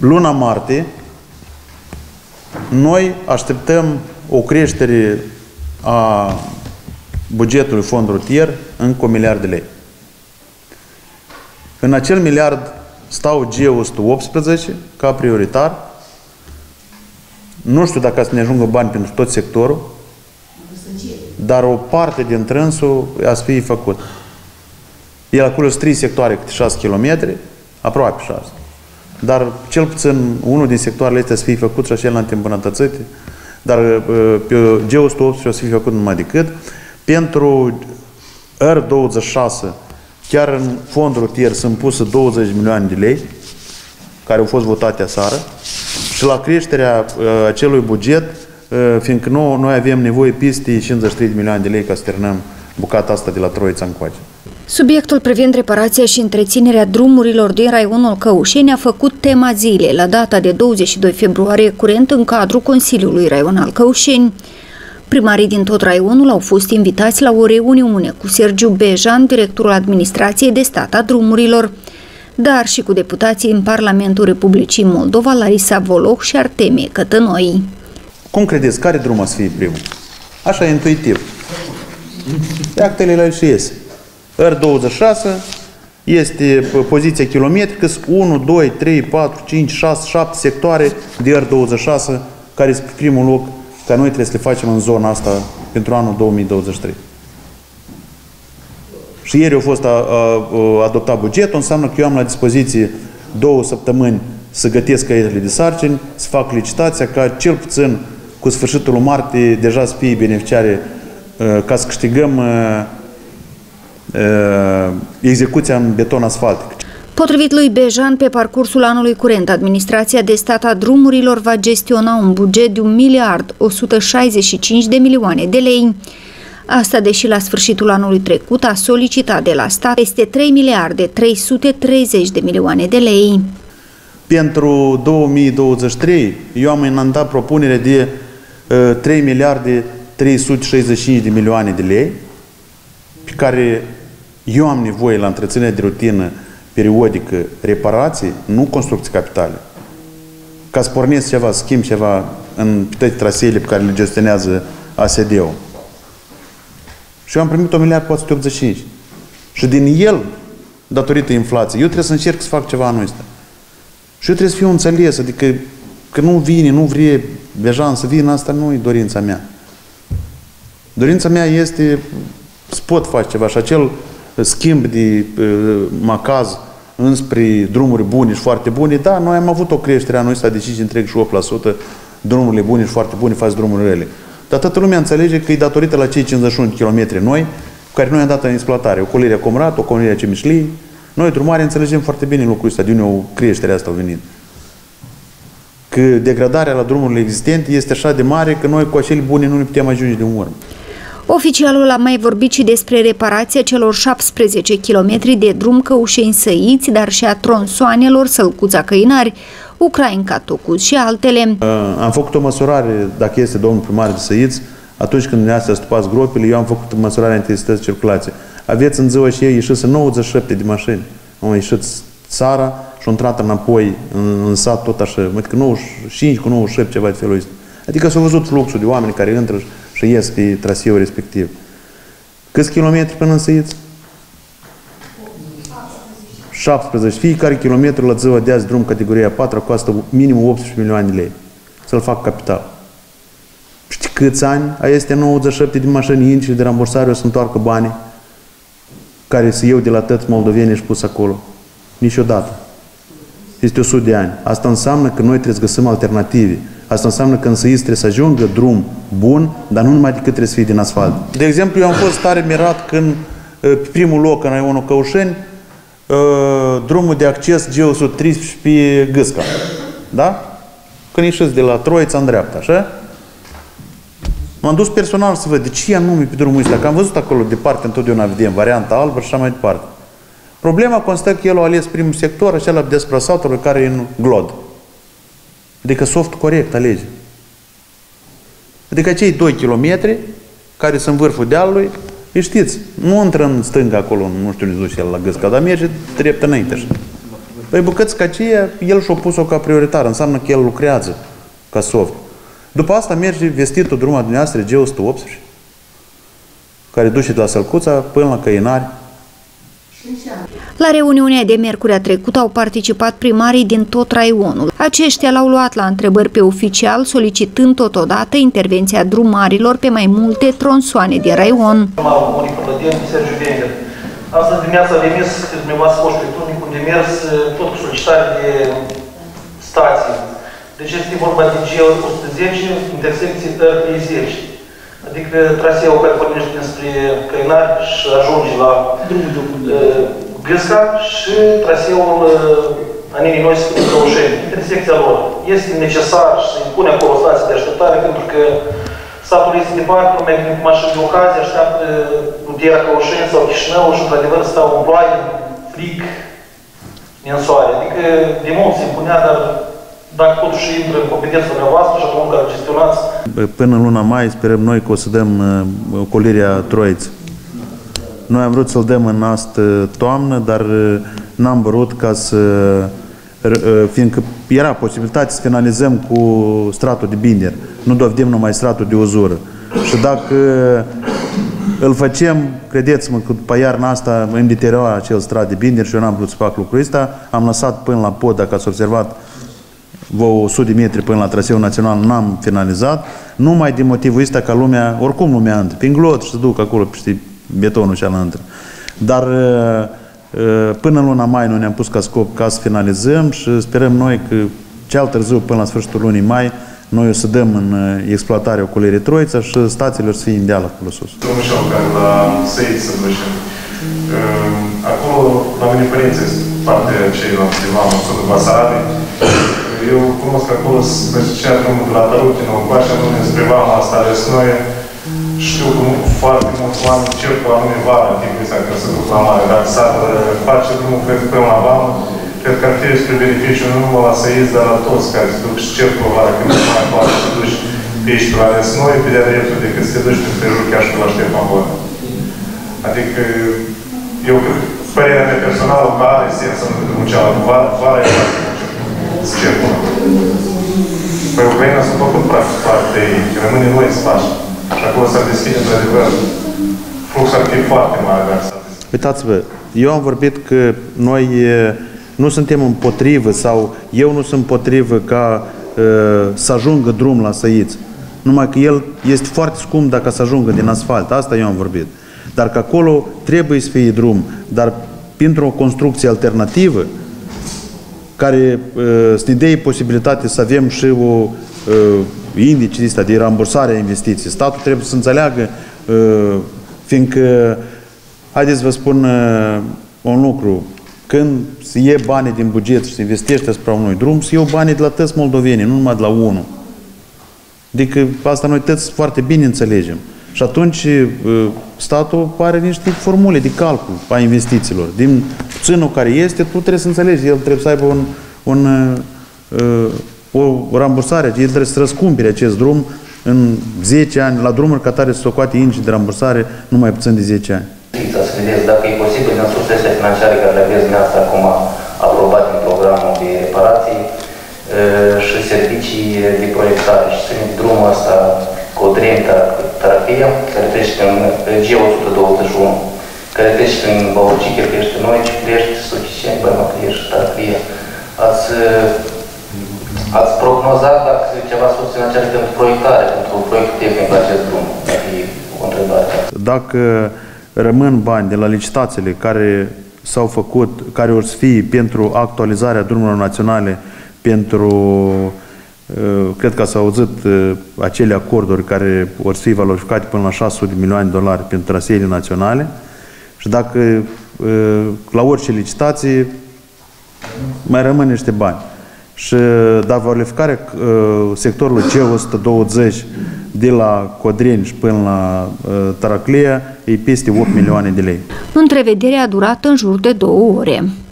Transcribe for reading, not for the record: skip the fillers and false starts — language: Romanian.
luna martie, noi așteptăm o creștere a bugetului fond rutier încă 1 miliard de lei. În acel miliard stau G118 ca prioritar. Nu știu dacă să ne ajungă bani pentru tot sectorul, dar o parte din trânsul a să fie făcut. El acolo sunt 3 sectoare câte 6 km, aproape 6. Dar cel puțin unul din sectoarele astea să fie făcut și așa la îmbunătățite. Dar pe G118 o să fie făcut numai decât. Pentru R26, chiar în fond rutier sunt puse 20 de milioane de lei, care au fost votate aseară. Și la creșterea acelui buget, fiindcă noi avem nevoie peste 53 de milioane de lei ca să terminăm bucata asta de la Troița încoace. Subiectul privind reparația și întreținerea drumurilor din raionul Căușeni a făcut tema zilei la data de 22 februarie curent în cadrul Consiliului Raional Căușeni. Primarii din tot raionul au fost invitați la o reuniune cu Sergiu Bejan, directorul Administrației de Stat a Drumurilor, dar și cu deputații în Parlamentul Republicii Moldova, Larisa Voloh și Artemie Cătănoi. Cum credeți? Care drum o să fie primul? Așa e intuitiv. Actele la el și iese. R26 este poziția kilometrică, 1, 2, 3, 4, 5, 6, 7 sectoare de R26 care sunt pe primul loc, că noi trebuie să le facem în zona asta pentru anul 2023. Și ieri a fost adoptat bugetul, înseamnă că eu am la dispoziție 2 săptămâni să gătesc caietele de sarcini, să fac licitația ca cel puțin cu sfârșitul lui martie deja să fie beneficiare ca să câștigăm execuția în beton asfaltic. Potrivit lui Bejan, pe parcursul anului curent, Administrația de Stat a Drumurilor va gestiona un buget de 1.165 de milioane de lei. Asta deși la sfârșitul anului trecut a solicitat de la stat peste 3.330 de milioane de lei. Pentru 2023, eu am înaintat propunere de 3.365 de milioane de lei, pe care eu am nevoie la întreținere de rutină periodică, reparații, nu construcții capitale. Ca să pornesc ceva, schimb ceva în toate traseele pe care le gestionează ASD-ul. Și eu am primit 1.485. Și din el, datorită inflației, eu trebuie să încerc să fac ceva anul ăsta. Și eu trebuie să fiu înțeles, adică că nu vine, nu vrea Bejan să vină, asta nu e dorința mea. Dorința mea este să pot face ceva și acel schimb de macaz înspre drumuri bune și foarte bune, da, noi am avut o creștere anul ăsta de 5,8%, drumurile bune și foarte bune față drumurile rele. Dar toată lumea înțelege că e datorită la cei 51 km noi, cu care noi am dat în exploatare, Ocolirea Comrat, Ocolirea Cemișlii. Noi, drumari, înțelegem foarte bine lucrul ăsta, de unde o creștere asta a venit. Că degradarea la drumurile existente este așa de mare că noi cu acele bune nu ne putem ajunge de urmă. Oficialul a mai vorbit și despre reparația celor 17 km de drum Căușeni-Săiți, dar și a tronsoanelor Sălcuța-Căinari, Ucrainca-Tocuț și altele. Am făcut o măsurare, dacă este domnul primar de Săiți, atunci când dumneavoastră stupați gropile, eu am făcut măsurarea intensității de circulație. Aveți în ziua și ei ieșit 97 de mașini. Au ieșit țara și au intrat înapoi în sat tot așa, adică 95 cu 97 ceva de felul ăsta. Adică s-a văzut fluxul de oameni care intră și ies pe traseul respectiv. Câți kilometri până în Săiți? 17. Fiecare kilometru la ziua de azi drum categoria 4 costă minim 18 milioane de lei. Să-l fac capital. Știi câți ani? Aia este 97 de mașini indice de rambursare, o să întoarcă banii care se iau de la tăți moldoveni și pus acolo. Niciodată. Este 100 de ani. Asta înseamnă că noi trebuie să găsim alternative. Asta înseamnă că în Săiți trebuie să ajungă drum bun, dar nu numai decât trebuie să fie din asfalt. De exemplu, eu am fost tare mirat când pe primul loc în raionul Căușeni drumul de acces G113 pe Gâsca. Da? Când ieșiți de la Troița în dreapta, așa? M-am dus personal să văd de ce anume pe drumul ăsta, că am văzut acolo departe întotdeauna vedem varianta albă și așa mai departe. Problema constă că el a ales primul sector, acela desplasatorul care e în glod. Adică soft corect alege. Adică acei 2 kilometri care sunt vârful dealului, știți, nu intră în stânga acolo, nu știu unde duce el la Gâsca, dar merge drept înainte așa. Păi bucăți ca aceea, el și-a pus-o ca prioritar, înseamnă că el lucrează ca soft. După asta merge vestitul drumul dumneavoastră G118, care duce de la Sălcuța până la Căinari. La reuniunea de miercurea trecută au participat primarii din tot raionul. Aceștia l-au luat la întrebări pe oficial, solicitând totodată intervenția drumarilor pe mai multe tronsoane din raion. Astăzi dimineața a venit dumneavoastră poștul electronic unde a mers tot cu solicitare de stații. Deci este vorba de G110, intersecție R30. Adică traseul care pornește dinspre Căinari și ajunge la Gâsca și traseul Anenii Noi spre Căușeni, intersecția lor. Este necesar și se impune acolo o stație de așteptare pentru că satul este departe, lumea vine cu mașini de ocazie, așteaptă Rutiera Căușeni sau Chișinău și într-adevăr stau în ploaie, frig, în soare. Adică de mult se impunea, dar dacă totuși intră în competența dumneavoastră și atunci care gestionați. Până în luna mai sperăm noi că o să dăm ocolirea Troiței. Noi am vrut să-l dăm în astă toamnă, dar n-am vrut ca să... fiindcă era posibilitatea să finalizăm cu stratul de binder. Nu dovedim numai stratul de uzură. Și dacă îl facem, credeți-mă că după iarna asta îmi deteriora acel strat de binder și eu n-am vrut să fac lucrul ăsta. Am lăsat până la pod, dacă ați observat, 100 de metri până la traseul național, n-am finalizat. Numai din motivul ăsta ca lumea, oricum lumea intră, prin glot și se duc acolo peste betonul și alăntră. Dar până în luna mai noi ne-am pus ca scop ca să finalizăm și sperăm noi că cel târziu, până la sfârșitul lunii mai, noi o să dăm în exploatare ocolirea Troița și stațiile o să fie în deal acolo sus. Domnul Șau, care la Săit să ducem. Acolo, la mine părinții, partea ceilalți de la Măsudul Basaradei. Eu cunosc acolo să cea drumul de la Tărutină, în Coașa, nu spre Vama, asta Resnoie. Știu că foarte mulți oameni cer cu anume vară în timpul ăsta când se duc la mare. Dacă s-ar face drumul până la Vamă, cred că ar fi spre beneficiu nu numai la Săiți, dar la toți care se duc și cer cu o vară când nu mai poate să duci pe aici la Resnoie, pe de-a dreptul decât să te duci prin prejur chiar și la Ștefan Bun. Adică, eu cred că părerea mea personală că are sens să nu te duc cealaltă. Vara e foarte mult să cer cu. Păi Ucraina s-a făcut practic parte de ei, rămâne noi să faci. Și acolo s-ar deschide, într-adevăr, fluxul ar fi foarte mare, dar s-ar deschide. Uitați-vă, eu am vorbit că noi nu suntem împotrivă sau eu nu sunt împotrivă ca să ajungă drum la Săiți. Numai că el este foarte scump dacă să ajungă din asfalt. Asta eu am vorbit. Dar că acolo trebuie să fie drum. Dar printr-o construcție alternativă, care să ne dea posibilitate să avem și o indicii ăsta de rambursare a investiției. Statul trebuie să înțeleagă, fiindcă, haideți să vă spun un lucru, când se ie banii din buget și se investește asupra unui drum, se iau banii de la toți moldovenii, nu numai de la unul. Adică asta noi toți foarte bine înțelegem. Și atunci statul are niște formule de calcul a investițiilor. Din puținul care este, tu trebuie să înțelegi, el trebuie să aibă o rambursare, el trebuie să răscumpere acest drum în 10 ani, la drumuri ca tare să socoate indici de rambursare nu mai puțin de 10 ani. Să vedeți dacă e posibil din sursele financiare care le aveți dumneavoastră acum aprobat în programul de reparații și servicii de proiectare și să ne drumul ăsta Codreni-Tarafia, care trece prin G121, care trece prin Bauciche, Clește Noi, Clește, Suficeni, Bărma Clește, Tarafia. Ați prognozat dacă ceva sus financiare pentru proiectare, pentru proiectul tehnic la acest drum? Dacă e o întrebare. Dacă rămân bani de la licitațiile care s-au făcut, care vor fi pentru actualizarea drumurilor naționale, pentru, cred că s-au auzit acele acorduri care vor fi valorificate până la $600 de milioane pentru traseele naționale și dacă la orice licitație mai rămân niște bani. Și dar valorificarea sectorului C120 de la Codreni și până la Taraclea e peste 8 milioane de lei. Întrevederea a durat în jur de 2 ore.